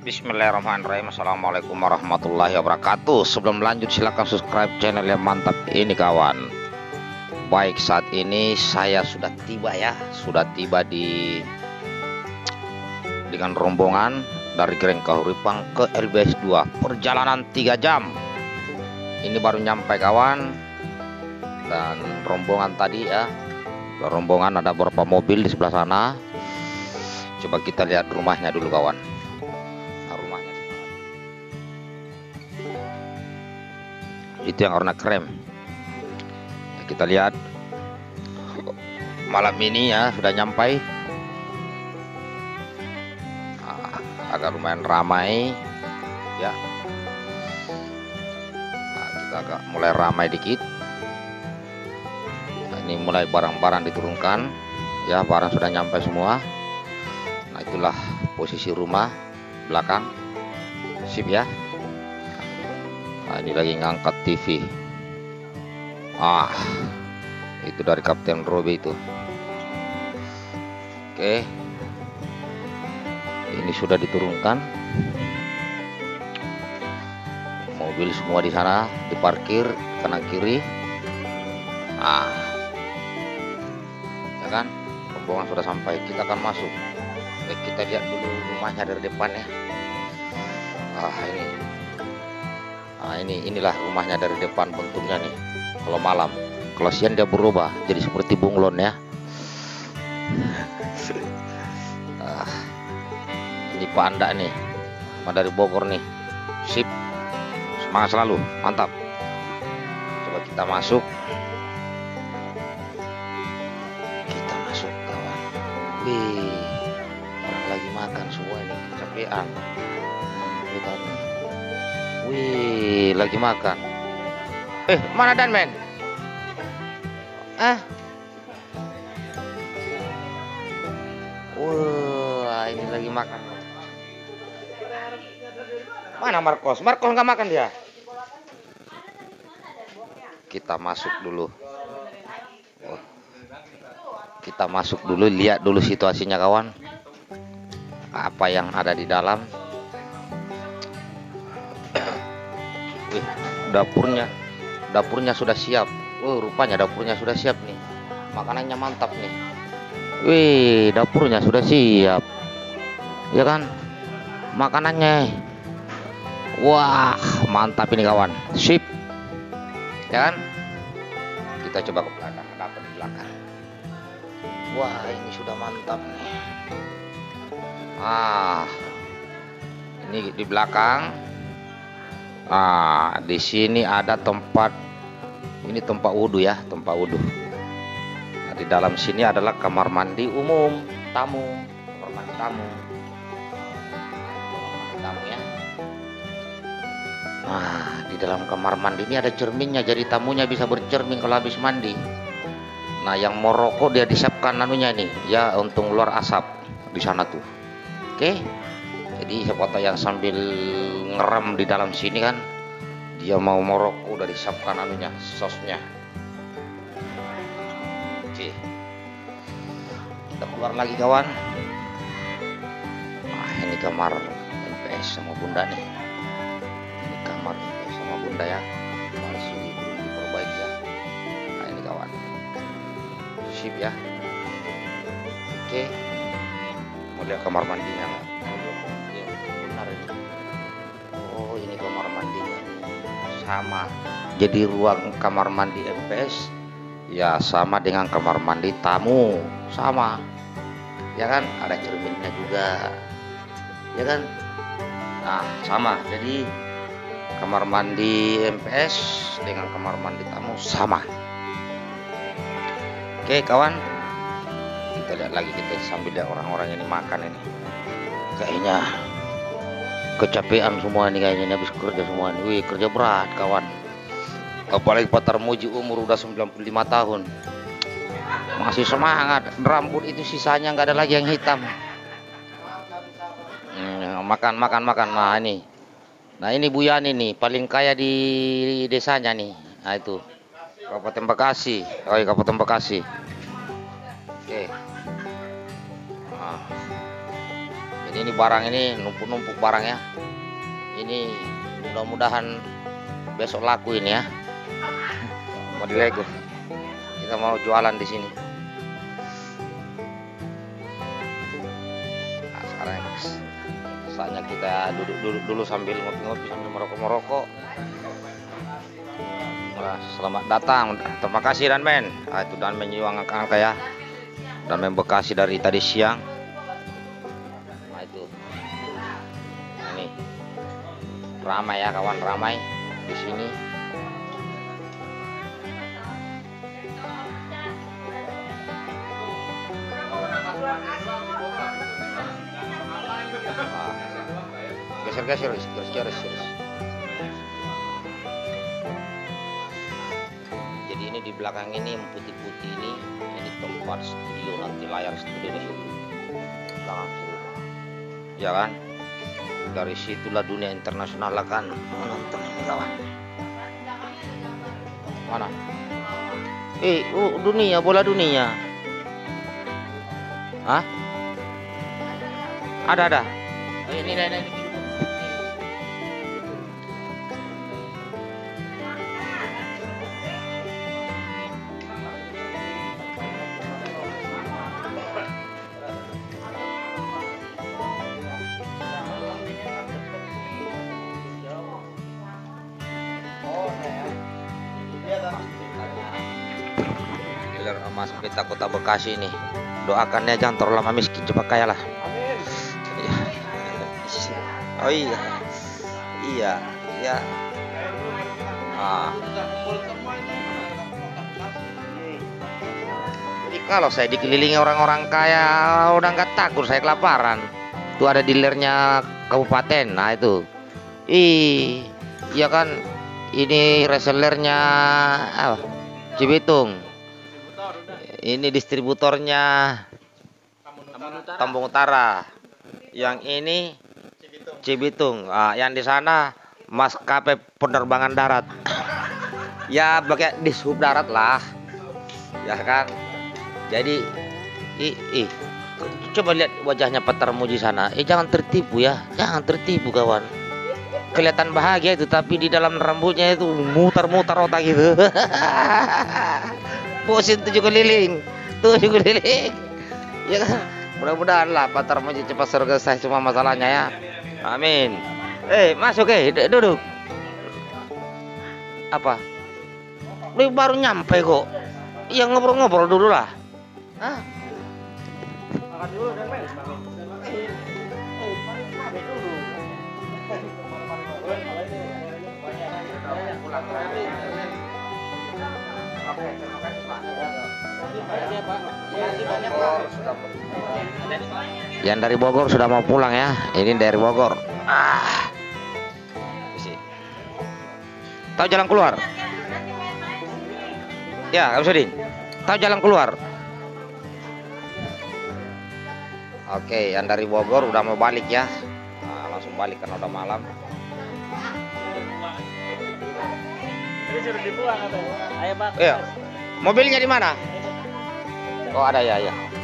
Bismillahirrahmanirrahim. Assalamualaikum warahmatullahi wabarakatuh. Sebelum lanjut silahkan subscribe channel yang mantap ini kawan. Baik, saat ini saya sudah tiba dengan rombongan dari Greng Kahuripang ke LBS 2. Perjalanan 3 jam. Ini baru nyampe kawan. Dan rombongan tadi ya. Rombongan ada beberapa mobil di sebelah sana. Coba kita lihat rumahnya dulu kawan. Itu yang warna krem ya, kita lihat malam ini ya sudah nyampai. Agak lumayan ramai ya. Kita agak mulai ramai dikit. Ini mulai barang-barang diturunkan ya, barang sudah nyampe semua. Nah itulah posisi rumah belakang, sip ya. Nah, ini lagi ngangkat TV. Itu dari Kapten Robe itu. Oke. Ini sudah diturunkan. Mobil semua di sana diparkir kanan kiri. Ya kan? Rombongan sudah sampai. Kita akan masuk. Kita lihat dulu rumahnya dari depan ya. Inilah rumahnya dari depan bentuknya nih. Kalau malam, kalau siang dia berubah jadi seperti bunglon ya. Ini Pak Anda nih, Pak dari Bogor nih. Sip, semangat selalu, mantap. Coba kita masuk. Kita masuk kawan. Wih, orang lagi makan semua ini, kecapean. Wih, lagi makan. Mana Dan men? Wah, ini lagi makan. Mana Marcos? Marcos nggak makan dia. Kita masuk dulu. Kita masuk dulu, lihat dulu situasinya kawan. Apa yang ada di dalam? Dapurnya sudah siap. Rupanya dapurnya sudah siap nih. Makanannya mantap nih. Wih, dapurnya sudah siap. Ya kan? Makanannya. Wah, mantap ini kawan. Sip. Ya kan? Kita coba ke belakang. Ada apa di belakang? Wah, ini sudah mantap nih. Ini di belakang. Di sini ada tempat, ini tempat wudhu ya, tempat wudhu. Nah, di dalam sini adalah kamar mandi umum tamu, kamar mandi tamu ya. Di dalam kamar mandi ini ada cerminnya, jadi tamunya bisa bercermin kalau habis mandi. Nah, yang mau rokok dia disiapkan anunya nih, ya untuk keluar asap di sana tuh. Oke. Jadi siapa yang sambil ngerem di dalam sini kan, dia mau merokok udah disiapkan anunya, sosnya. Oke. Kita keluar lagi kawan. Ini kamar MPS sama Bunda nih. Ini kamar MPS sama Bunda ya. Masih belum diperbaiki ya. Nah ini kawan. Sip ya. Oke. Mau lihat kamar mandinya nggak? Ini kamar mandinya sama, jadi ruang kamar mandi MPS ya sama dengan kamar mandi tamu, sama ya kan, ada cerminnya juga ya kan. Nah sama, jadi kamar mandi MPS dengan kamar mandi tamu sama. Oke kawan, kita lihat lagi, kita sambil lihat orang-orang ini makan ini. Kayaknya kecapean semua ini kayaknya, habis kerja semua ini. Wih, kerja berat kawan. Apalagi Pak Tarmuji umur udah 95 tahun. Masih semangat. Rambut itu sisanya nggak ada lagi yang hitam. Makan. Nah ini. Nah ini Bu Yani nih, paling kaya di desanya nih. Nah itu. Kabupaten Bekasi. Kabupaten Bekasi. Oke. Jadi ini barang ini numpuk-numpuk barang ya. Ini mudah-mudahan besok laku ini ya. Mau dilego. Kita mau jualan di sini. Nah, sekarang saatnya kita duduk dulu sambil ngopi-ngopi sambil merokok-merokok. Nah, selamat datang. Terima kasih Danmen. Nah, itu Danmen juga angka ya. Danmen Bekasi dari tadi siang. Nah, itu. Ini ramai ya kawan, ramai di sini. Geser. Jadi ini di belakang ini yang putih-putih ini tempat studio, nanti layar studio di situ belakang situ ya kan. Dari situlah dunia internasional akan menonton ini kawan. Mana dunia, bola dunia. Hah? Ada. Ini. Mas Peta Kota Bekasi ini, doakannya jangan terlalu lama miskin, coba kaya lah. Oh iya. Jadi kalau saya dikelilingi orang-orang kaya udah nggak takut saya kelaparan. Tuh ada dealernya kabupaten, nah itu. Iya kan, ini resellernya Cibitung. Ini distributornya Tambun Utara. Yang ini Cibitung. Yang di sana maskapai penerbangan darat. Ya pakai di sub darat lah. Ya kan. Jadi coba lihat wajahnya Pak Tarmuji sana. Jangan tertipu ya. Jangan tertipu kawan. Kelihatan bahagia itu tapi di dalam rambutnya itu mutar-mutar otak gitu. Pusing 7 keliling. Ya kan? Mudah-mudahan lah Pak Tarmuji cepat selesai semua masalahnya ya. Amin. Masuk duduk. Apa? Lu baru nyampe kok. Ya ngobrol-ngobrol dulu lah. Hah? Makan dulu dan main. Yang dari Bogor sudah mau pulang ya. Ini dari Bogor. Tahu jalan keluar? Ya, Kang Sudin. Tahu jalan keluar? Oke, yang dari Bogor udah mau balik ya. Langsung balik karena udah malam. Jadi suruh dibuang atau? Ayo, Bang. Iya. Mobilnya di mana? Oh, ada ya.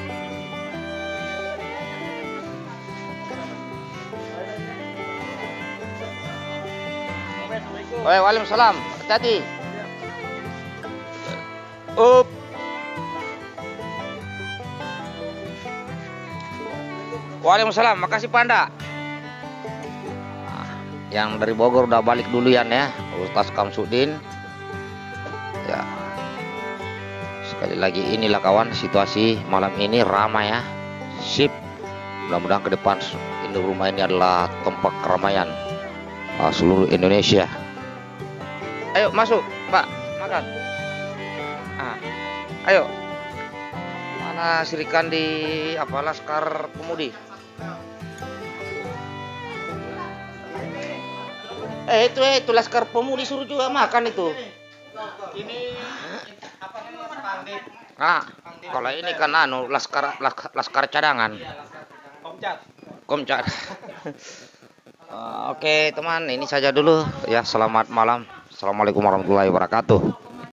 Waalaikumsalam. Hati-hati. Waalaikumsalam. Makasih Panda. Yang dari Bogor udah balik duluan ya, Ustaz Kamsudin. Ya. Sekali lagi inilah kawan situasi malam ini ramai ya. Sip. Mudah-mudahan ke depan ini rumah ini adalah tempat keramaian seluruh Indonesia. Ayo masuk, Pak, makan. Ayo. Mana Sirikan di Laskar Pemudi? Itu Laskar Pemudi suruh juga makan itu. Ini apa namanya? Pandit. Kalau ini kan laskar cadangan. Komcat. Oke teman, ini saja dulu ya. Selamat malam. Assalamualaikum warahmatullahi wabarakatuh.